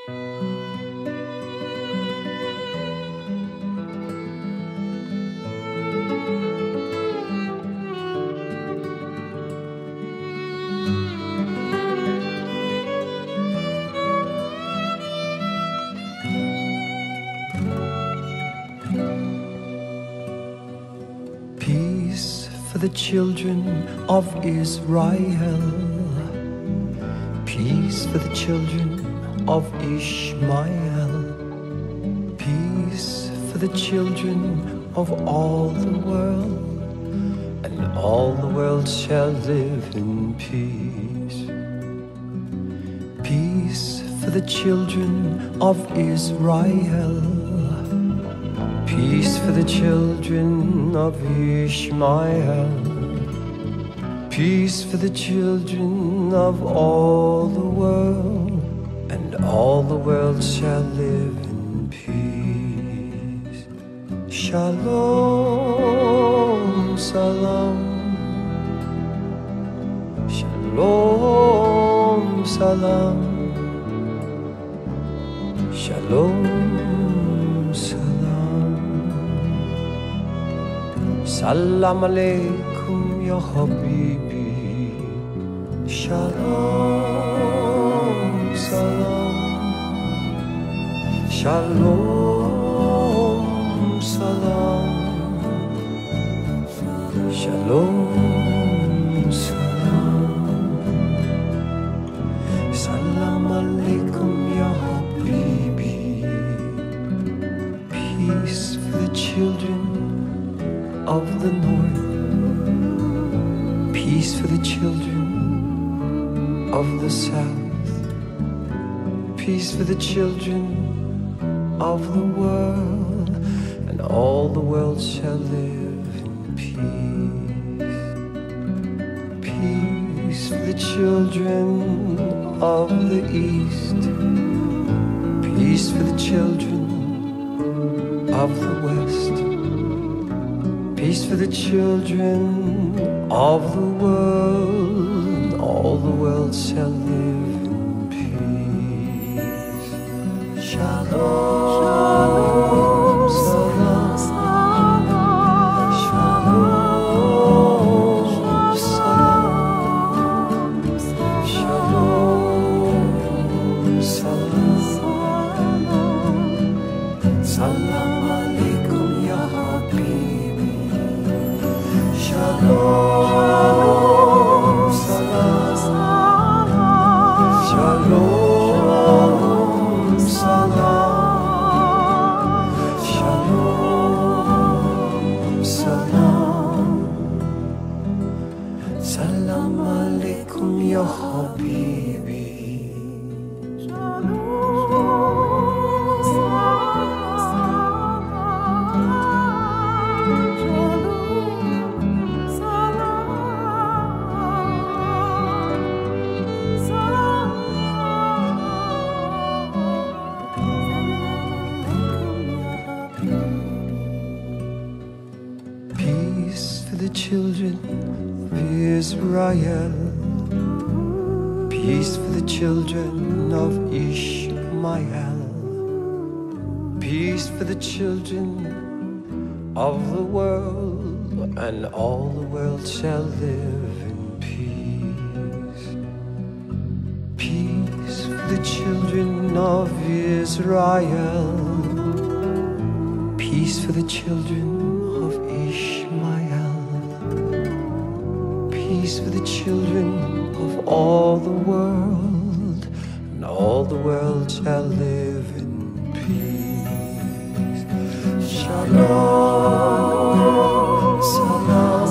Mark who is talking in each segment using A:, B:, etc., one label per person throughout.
A: Peace for the children of Israel. Peace for the children of Ishmael. Peace for the children of all the world, and all the world shall live in peace. Peace for the children of Israel. Peace for the children of Ishmael. Peace for the children of all the world, and all the world shall live in peace. Shalom, salam. Shalom, salam. Shalom, salam. Salam alaikum ya habibi. Shalom, salam. Shalom, salam. Shalom, salam. Salam alaikum ya habibi. Peace for the children of the north. Peace for the children of the south. Peace for the children of the world, and all the world shall live in peace. Peace for the children of the east. Peace for the children of the west. Peace for the children of the world, all the world shall live in peace. Shalom, salam. Shalom, salam. Shalom, salam. Salam alaikum ya habibi. Shalom, salam. Shalom, salam. Shalom, salam. Salam alaikum ya habibi. Peace for the children of Israel. Peace for the children of Ishmael. Peace for the children of the world, and all the world shall live in peace. Peace for the children of Israel. Peace for the children of Ishmael. Peace for the children of all the world, and all the world shall live in peace. Shalom, salam.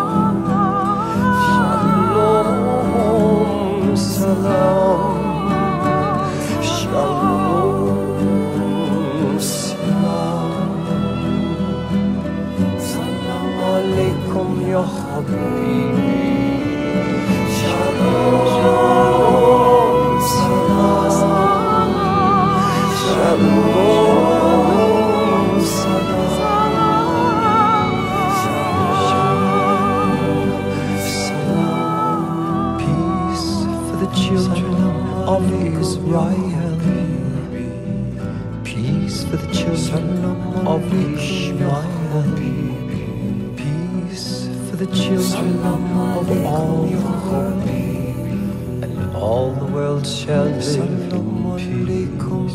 A: Shalom, salam. Shalom, salam. Salam alaikum ya habibi. Shalom, salam. Shalom, salam. Shalom, salam. Peace for the children of Israel. Peace for the children of Ishmael. Peace for the children of all the world, and all the world shall live in peace.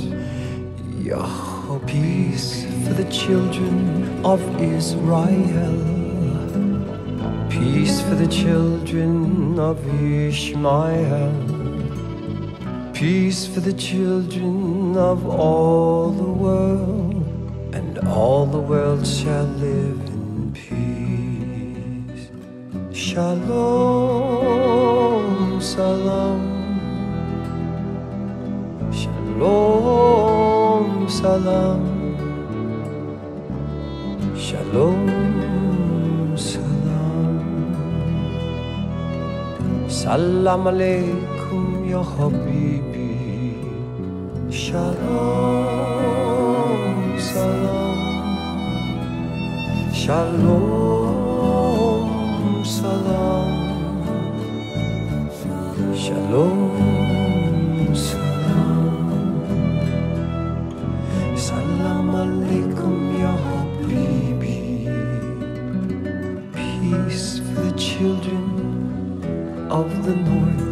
A: Peace for the children of Israel. Peace for the children of Ishmael. Peace for the children of all the world, and all the world shall live in peace. Shalom, salam. Shalom, salam. Shalom, salam. Salam alaikum ya habibi. Shalom, salam. Shalom, salam. Shalom, salam. Salam alaikum ya habibi. Peace for the children of the north.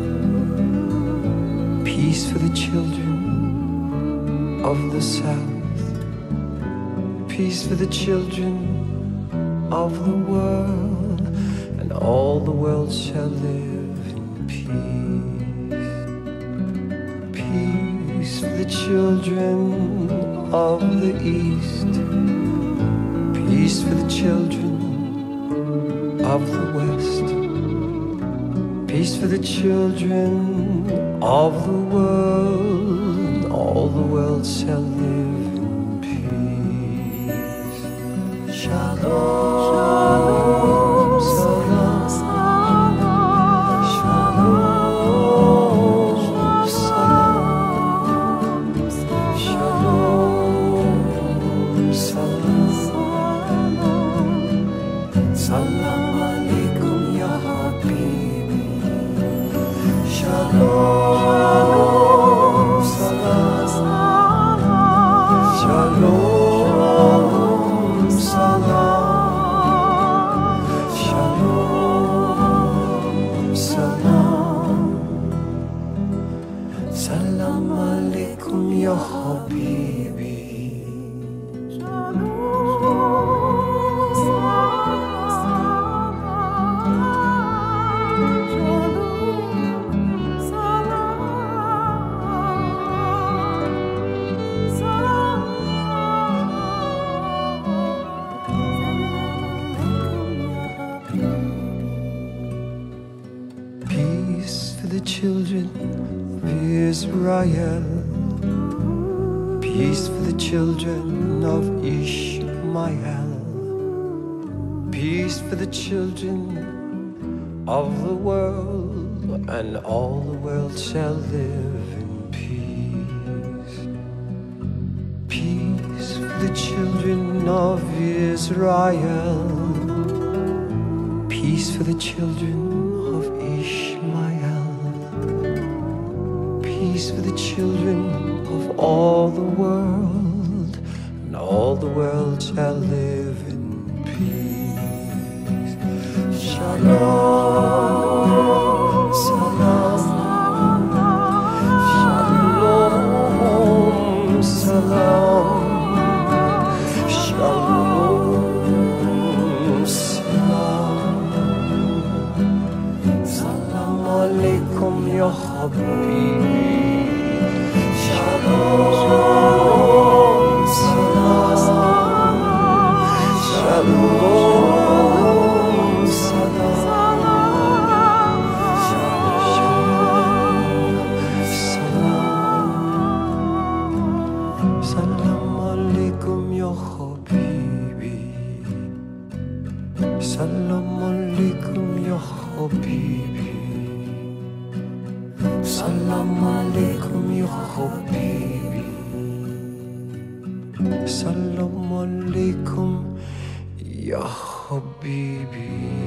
A: Peace for the children of the south. Peace for the children of the world, and all the world shall live in peace. Peace for the children of the east. Peace for the children of the west. Peace for the children of the world, all the world shall live in peace. Shalom, salam. Shalom, salam. Shalom, salam. Salam alaikum ya habibi. Shalom, salam. Shalom, salam. Shalom, salam. Salam alaikum ya habibi. Peace for the children of Israel. Peace for the children of Ishmael. Peace for the children of the world, and all the world shall live in peace. Peace for the children of Israel. Peace for the children of Ishmael. Peace for the children of all the world, and all the world shall live in peace. Shalom, salam. Shalom, salam. Shalom, salam. Salam alaikum ya habibi. Shalom, salam. Shalom, salam. Salam alaikum ya habibi. Salam alaikum ya habibi. Salam alaikum ya habibi. Salam alaikum ya habibi.